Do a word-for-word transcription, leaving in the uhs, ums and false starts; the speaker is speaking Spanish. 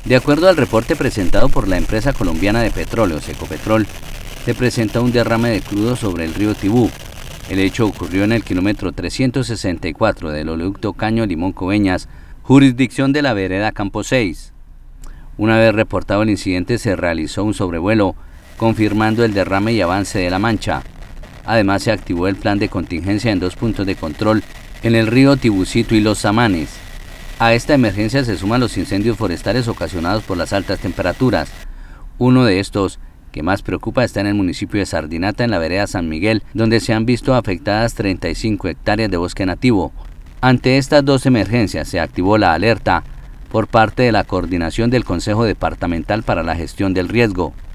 De acuerdo al reporte presentado por la empresa colombiana de petróleos, Ecopetrol, se presenta un derrame de crudo sobre el río Tibú. El hecho ocurrió en el kilómetro trescientos sesenta y cuatro del oleoducto Caño Limón-Coveñas, jurisdicción de la vereda Campo seis. Una vez reportado el incidente, se realizó un sobrevuelo, confirmando el derrame y avance de la mancha. Además, se activó el plan de contingencia en dos puntos de control en el río Tibucito y Los Samanes. A esta emergencia se suman los incendios forestales ocasionados por las altas temperaturas. Uno de estos, que más preocupa, está en el municipio de Sardinata, en la vereda San Miguel, donde se han visto afectadas treinta y cinco hectáreas de bosque nativo. Ante estas dos emergencias se activó la alerta por parte de la Coordinación del Consejo Departamental para la Gestión del Riesgo.